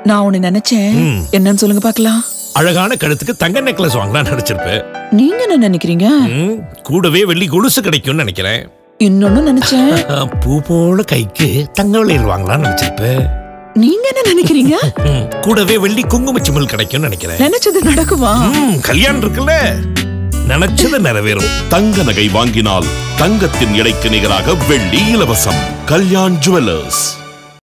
நான் ஒன்னு நினைச்சேன். என்னன்னு சொல்லுங்க பாக்கலாம். அழகான கழுத்துக்கு தங்க நெக்லஸ் வாங்கலாம்னு நினைச்சிருப்பேன். நீங்க என்ன நினைக்கிறீங்க? கூடவே வெள்ளி கொலுசு கிடைக்கும்னு நினைக்கிறேன். இன்னொன்னு நினைச்சேன். பூ போல கைக்கு தங்க வளையல் வாங்கலாம்னு நினைச்சிருப்பேன். நீங்க என்ன நினைக்கிறீங்க? கூடவே வெள்ளி குங்கும சிமிழ் கிடைக்கும்னு நினைக்கிறேன். நினைச்சது நடக்குமா? கல்யாணம் இருக்குல்ல, நினைச்சது நிறைவேறும். தங்க நகை வாங்கினால் தங்கத்தின் எடைக்கு நிகராக வெள்ளி இலவசம். கல்யாண் ஜுவல்லர்ஸ்.